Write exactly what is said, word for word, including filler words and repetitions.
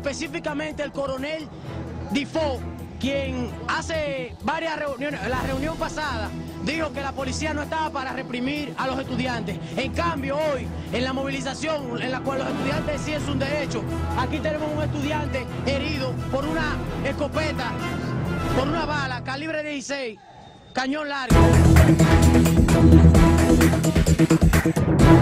específicamente el coronel Difo, quien hace varias reuniones, la reunión pasada, dijo que la policía no estaba para reprimir a los estudiantes. En cambio, hoy, en la movilización en la cual los estudiantes exigen su derecho, aquí tenemos un estudiante herido por una escopeta, por una bala, calibre dieciséis, cañón largo.